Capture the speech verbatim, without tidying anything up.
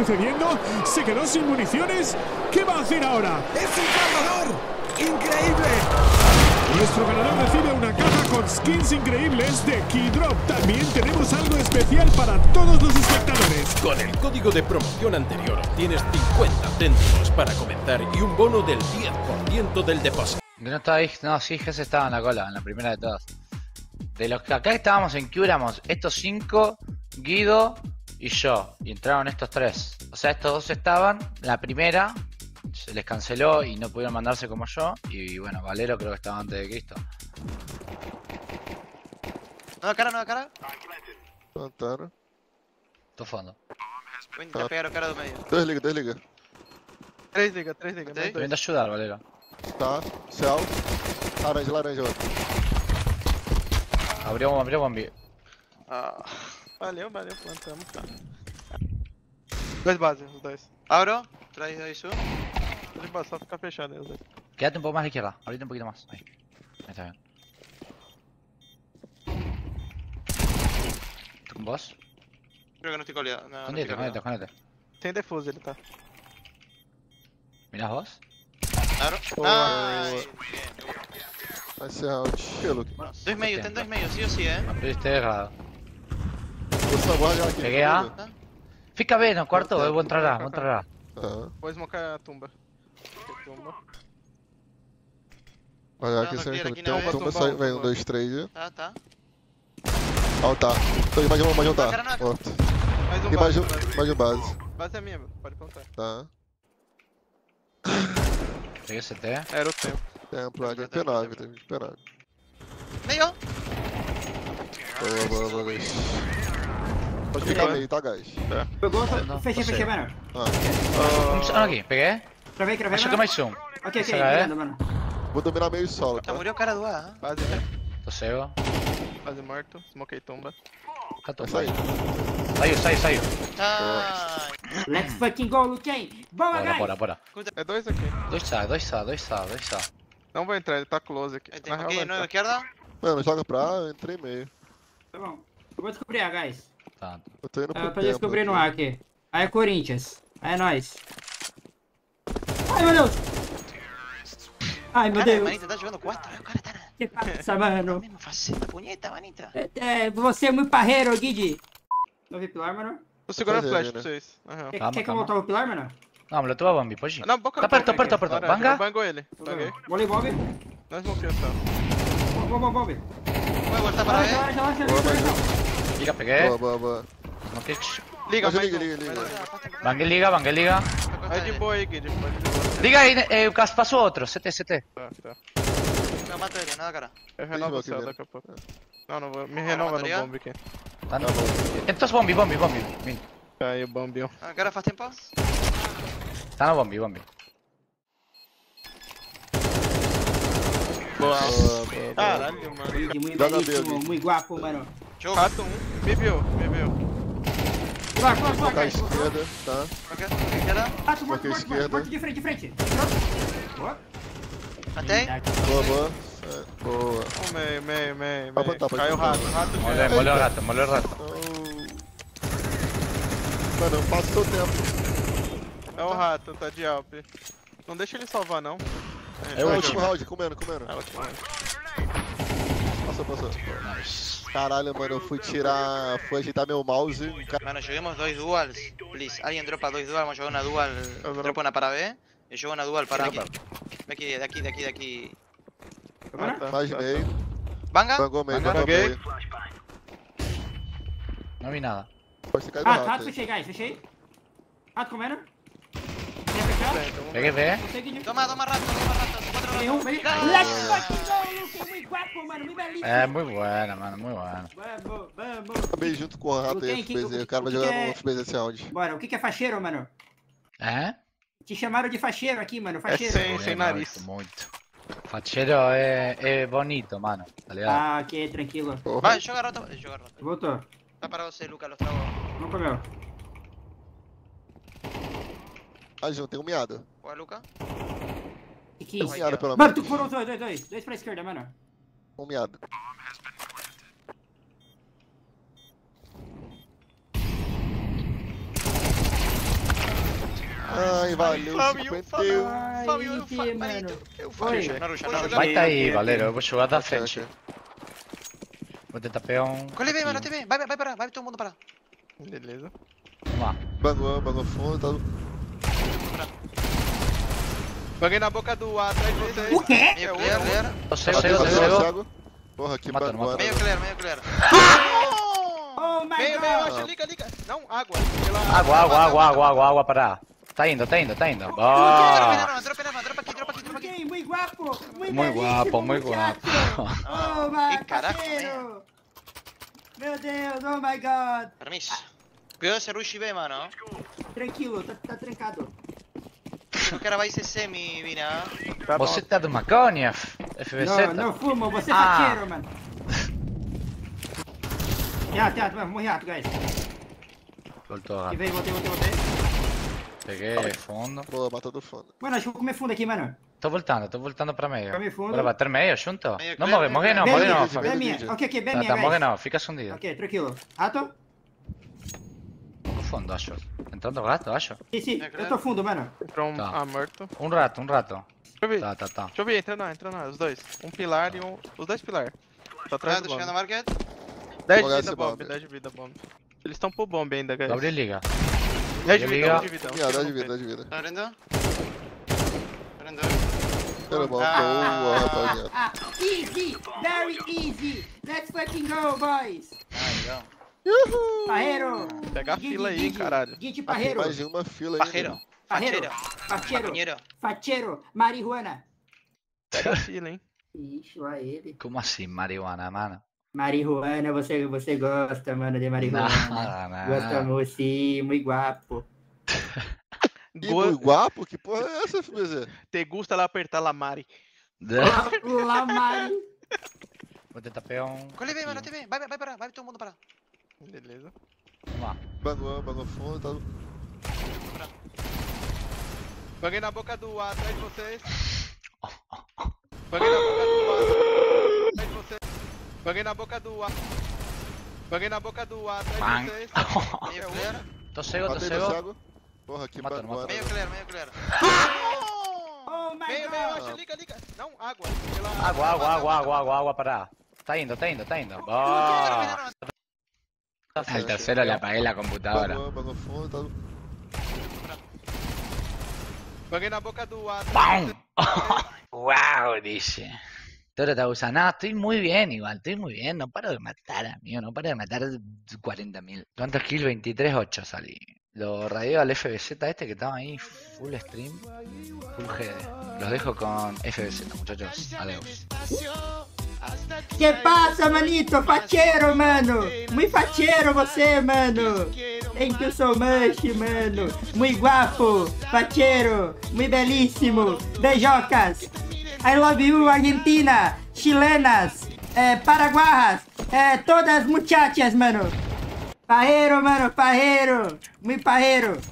sucediendo? ¿Se quedó sin municiones? ¿Qué va a hacer ahora? ¡Es un cargador! ¡Increíble! Nuestro ganador recibe una caja con skins increíbles de Keydrop. También tenemos algo especial para todos los espectadores. Con el código de promoción anterior tienes cincuenta céntimos para comenzar y un bono del diez por ciento del depósito. No estaba ahí, no, sí, Jesse estaba en la cola, en la primera de todas. De los que acá estábamos en Q éramos estos cinco, Guido y yo. Y entraron estos tres. O sea, estos dos estaban, la primera se les canceló y no pudieron mandarse como yo. Y bueno, Valero creo que estaba antes de Cristo. Nueva cara, nueva cara. Plantaram. Tu fondo. Já pegaram o cara do meio. Dois liga, dois liga. Três liga, três liga. Tem? Tô vindo ajudar, Valero. Tá, céu. Laranja, laranja, outro. Abriu um, abriu um bombi. Ah. Valeu, valeu, plantamos, tá. Dois bases, os dois. Abro, traz aí su. Dois bases, só ficar fechado aí os dois. Quédate un poco más a la izquierda, abrite un poquito más. Ahí. Ahí está bien. ¿Tú con vos? Creo que no estoy coleado. No, no Escondete, estoy escondete, coleado. escondete. Sem defuse ele, tá? ¿Mirás vos? Abro. Boa. Nice. Vai ser out. Pelo. Dois meio, tem dois meio, sim ou sim, é? Abriste errado. Vou salvar já aqui. Peguei A. Fica B no cuarto, eu vou entrar A, vou entrar A. Tá. Vou smocar a tumba. Aqui, tumba. Olha aqui, Não, sempre. aqui, aqui Tem não, um é tumba, tumba, sai, tumba. vem um, dois, três. Tá, tá. Ó, tá. Tem mais um, mais um tá. Cara, não, Morto. Mais um Tem mais base. um, base. mais um base. Base é minha, pode contar. Tá. Peguei C T. Era o tempo. Templo, aqui. P nove, tem P nove. Meio. Boa, boa, boa, guys. Pode ficar meio, tá, guys? Pegou, Não, fechei, você. fechei, mano. Ah, Um aqui, peguei. Cravei, cravei, Acho que mano. mais um. Ok, ok, Essa é? mirando, mano. vou dominar meio solo, Já tá? morreu o cara do A. Base, né? Tô cego. Base morto. Smokei tumba. Tá Vai tudo sair. Saiu, saiu, saiu. Tá. Let's fucking go, Luquem. Boa, Bora, guys. bora, bora. É dois aqui. Dois A, dois A, dois A, dois A. Não vou entrar, ele tá close aqui. Aí tem Na real, aqui, vai no entrar. esquerda. Mano, joga pra A, eu entrei meio. Tá bom. Eu vou descobrir A, guys. Tá. Eu tô indo Ah, pro pra templo descobrir no aqui. A aqui. Aí é Corinthians. Aí é nóis. Ai, meu Deus. Ai, meu Cara, Deus. manita, tá jogando quatro. O cara tá na Que passa, mano? mesma faceta. Punheta, manita. É, é, você é muito parreiro, Guide. Não vi pilar, mano? Tô segurando Fazer flash ali, pra né? vocês. Aham. Quer, Calma, quer que eu calma. voltar o pilar, mano? Não, me lo tuve a bombi, pode ir. Não, boca Tá perto, tá perto, tá perto. Laranja. Banga? Bangou ele. Banguei. Volei, Bob. Não smokei o céu. Bob, Bob, Bob. Vai voltar para Relaxa, B. relaxa, relaxa, Boa, relaxa. mais Liga, peguei. Boa, boa, boa. Não quis. Liga, Mas mais liga, um, liga, liga. mais um. Banguei liga, banguei liga. Vai de boa aí, Guide. Pode de boa. Liga aí, eh, passou outro. C T, C T. Tá, tá. Não, mata ele, nada, cara. Eu renovo o aqui céu dentro. daqui a pouco. Não, não vou. Me renova no bateria? bomb aqui. Tá no... Então bombi, bombi, bombi. Vem. Aí, o bombinho. Ah, cara, faz tempo. Tá no bombi, bombi. Boa. Boa, boa, boa. Caralho, mano. Guide, muito Joga belíssimo, B, Guide. muito guapo, mano. Jogo. Rato um. Me viu, me viu. Pilar, pilar, pilar, Tá à guys. esquerda, tá? Ok, esquerda. Ah, tu morto, Bloqueio morto, morto. esquerda. Morto de frente, de frente. Boa. Matei. Boa, boa. É, boa. Um meio, meio, meio, Pode meio. botar, pode Caiu o botar. rato, rato Molhou, meio. molhou o rato, molhou o rato. Oh. Mano, eu passo seu tempo. É o rato, tá de Alp. Não deixa ele salvar, não. É É o o último. último round, comendo, comendo. É o último. Passou, passou. Nice. Caralho, mano, eu fui tirar. Fui ajeitar meu mouse. Mano, joguemos dois duals. Please, alguien dropa dois duals. Vamos a jugar una dual. dropo. Dropa una para B. Y yo una dual para Sí, aquí. De aquí, de aquí, de aquí, de aquí. Ah, tá. Mais meio. Banga. Bangou meio, Bangou. bangou meio. Não vi nada. Pode ter caído Ah, rápido rato, aí. fechei, guys, fechei. Rato comendo. Quer fechar? Peguei B. Você, Guide. Toma, toma rato, toma rato. Cuatro Tem um, ratos. vem. Ah. Let's fucking go, Luke. Muito guapo, mano. Muito belíssimo. É, muito buena, mano, muito buena. Vamos, vamos. Acabei junto com o rato Luquem, aí, que- F B Z. o- O cara vai o que jogar é- no F B Z esse round. Bora, o que que é facheiro, mano? É? Te chamaram de facheiro aqui, mano. Facheiro. Sem- sem Muito, nariz. Muito. Fachero é, é bonito, mano. Tá ligado? Ah, ok, tranquilo. Porra. Vai, joga rato. Joga rato. Voltou. Está para você, Lucas, los tragos. Não comeu. Ah, João, tem um miado. Juega, Lucas. Que que é Tem um isso? miado, pelo Mano, menos. tu foram dois, dois, dois. Dois pra esquerda, mano. Um miado. Ai, valeu, cinquenta e um. Ai, Fábio, enfim, Fábio, mano. Marito, eu Oi. Fábio. Naruxa, Naruxa. Vai tá aí, Valero. Eu vou jogar da Ok, frente. ok. Vou tentar pegar um. Colhe bem, mano, aqui. T V. Vai, vai para, vai todo mundo para. Beleza. Vamos lá. Bagou, bagou fundo, tá. Banguei na boca do A atrás de vocês. O quê? Meio clear, clear. Eu sei, eu sei, Bateu, eu sei. bateu, eu sei. cego. Porra, que Matando, bagulho. Meio clear, meio clear. Oh my Meio, meio, god. acho, liga, liga. Não, água. Pela... Água, água, água, água, água, água, para. Tá indo, tá indo, tá indo. Dropa Ah, veneno, dropa veneno, dropa aqui, dropa aqui, dropa aqui. Ok, muy guapo. Muy, Muy belíssimo, guapo, muy muchacho. guapo. Oh my Que carajo, parceiro. Meu Deus, oh my god. Permiso. Cuidado ese rush B, mano. Tranquilo, tá, tá trancado. O cara vai ser semi, Vina. Tá bom. você tá de maconha, F V Z? Não, não fumo, você é Ah. faqueiro, mano. Reato, reato, vamos, reato, guys. Voltou E rápido. veio, voltei, voltei, voltei. Peguei fundo. Boa, matou do fundo. Mano, acho que vou comer fundo aqui, mano. Tô voltando, tô voltando pra meio. Come fundo. Bora bater meio junto? Meio, Não claro, morre, meio, morre não, Bem morre minha, não. Bem Fábio. bem minha. vídeo. Ok, ok, bem Tá, minha, tá, guys. morre não, fica escondido. Ok, tranquilo. Rato? No fundo, acho. Entrando rato, acho. Sim, sim, É, eu claro. tô fundo, mano. Entrou um Tá. A morto. Um rato, um rato. Deixa eu ver. Tá, tá, tá. Deixa eu ver, entra não, entra não, os dois. Um pilar e um. Os dois pilar. Tá atrás Tá, do tô chegando bomb. na market. dez Vou de olhar vida esse bomb, bomb. dez de vida bomb. Eles estão pro bomb ainda, guys. Gabriel liga. dez de vida, liga. dez de vida. Minha, dá de vida, dá de vida. Tá abrindo? Abrindo. Era bom, Ah, boa, rapaziada. ah, easy, very easy. Let's fucking go, boys. Parreiro. Pega a fila aí, hein, caralho. Guinte Parreiro. Mais uma fila aí. Pajeiro. Parreiro. Fachero. Facheiro. Maconheiro. Facheiro. Marihuana. Pega a fila, hein. Ixi, lá ele. Como assim, marihuana, mano? Marihuana, você, você gosta, mano, de marihuana. Não, não. Gostamos sim, muito guapo. E Go- muito guapo? Que porra é essa, F B Z? Te gusta lá apertar la Mari. Lá, Mari. Vou tentar pegar um. Colhe bem, mano, aqui. T V. Vai, vai, vai para, vai todo mundo para. Beleza. Vamos lá. Bagou, bagou fundo, tá. Banguei na boca do A atrás de vocês. Banguei na boca do A atrás de vocês. Banguei na boca do A. Banguei na boca do A atrás Bang. de vocês. Meio clear. Tô cego, tô Matei do cego. cego. Porra, que Matando, bagulho. Meio clear, meio clear. Oh my Meio, meio, god. acho, liga, liga. Não, água. Pela... Água, água, água, água, água, água, para. Tá indo, tá indo, tá indo. Dropa Ah, veneno. al tercero le apagué la computadora. Bagou, bagou fundo, tá. Banguei na boca do A atrás de ¡Pum! vocês. ¡Wow! Dice. Toro Tabusa, no, estoy muy bien igual, estoy muy bien, no paro de matar, amigo, no paro de matar cuarenta mil. ¿Cuántos kills? veintitrés ocho salí. Lo radio al F B Z este que estaba ahí, full stream, full G D. Los dejo con F B Z, muchachos. Adeus. Que passa, manito? Facheiro, mano. Muito facheiro você, mano. Thank you so much, mano. Muito guapo. Facheiro. Muito belíssimo. Beijocas. I love you, Argentina. Chilenas. Eh, paraguajas. Eh, todas muchachas, mano. Parreiro, mano. Parreiro. Muito parreiro.